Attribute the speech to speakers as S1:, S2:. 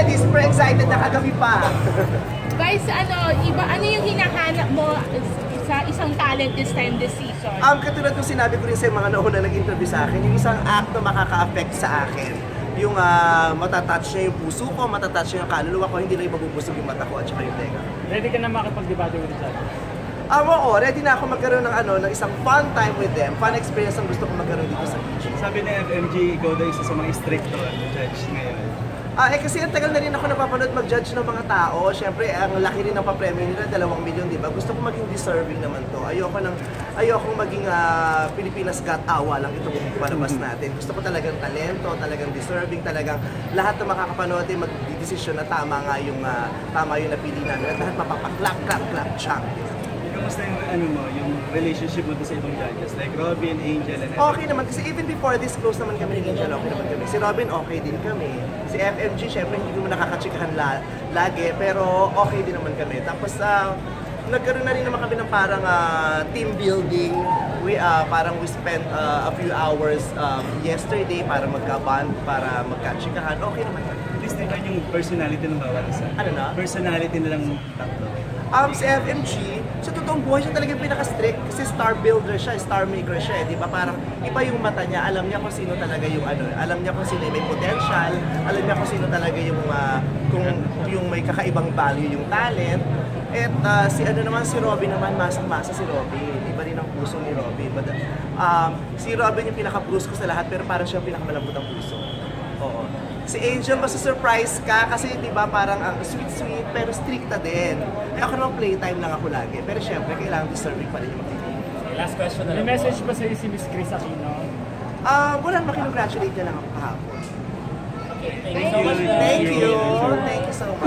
S1: ready, super excited na kagabi pa.
S2: Guys, ano yung hinahanap mo sa isang talent this season?
S1: Katulad ng sinabi ko rin sa mga nauna nag-interview sa akin, yung isang act na makaka-affect sa akin. Yung matatouch niya yung puso ko, matatouch niya yung kaluluwa ko, hindi lang mabubusog yung mata ko at saka yung tenga.
S3: Ready ka na makipag-debate with each other?
S1: Oo, ready na ako magkaroon ng isang fun time with them. Fun experience ang gusto ko magkaroon dito sa beach.
S4: Sabi ni FMG, ikaw daw isa sa mga strict judge ngayon.
S1: Kasi ang tagal na rin ako napapanood mag-judge ng mga tao. Siyempre, ang laki rin ng pa-premium nila, 2 milyon, di ba? Gusto ko maging deserving naman to. Ayokong maging Pilipinas Got Awa lang itong palabas natin. Gusto ko talagang talento, talagang deserving, talagang lahat na makakapanood ay mag-desisyon na tama yung napili namin. At lahat mapapaklap champion.
S4: Kamusta yung relationship mo sa ibang judges? Like Robin, Angel, and
S1: okay naman, kasi even before this close naman kami ni Angel, okay naman kami. Si Robin, okay din kami. Si FMG, syempre hindi ko nakakachikahan lagi, pero okay din naman kami. Tapos, nagkaroon na rin naman kami ng parang team building. We spent a few hours yesterday para magka-bond, para magkachikahan. Okay naman kami.
S4: At least naman yung personality ng bawat isa.
S1: Ano na?
S4: Personality nilang tatlo.
S1: Si FMG, sa totoong buhay siya talagang pinaka-strict kasi star builder siya, star maker siya, di ba? Parang iba yung mata niya, alam niya kung sino talaga yung alam niya kung sino yung may potential, alam niya kung sino talaga yung yung may kakaibang value yung talent. At si Robin naman, masang-masa si Robin. Iba rin ang puso ni Robin. But, si Robin yung pinaka-bruise ko sa lahat, pero parang siya yung pinakamalambot ang puso. Oo. Si Angel, masusurprise ka kasi di ba parang sweet-sweet pero stricta din. Ako naman playtime lang ako lagi. Pero syempre, kailangan deserving pa rin yung magtitip.
S3: Last question na lang. May message ba sa'yo si Miss Chris Aquino?
S1: Wala naman, kinongratulate niya lang ako kahapon.
S3: Okay, thank you so much.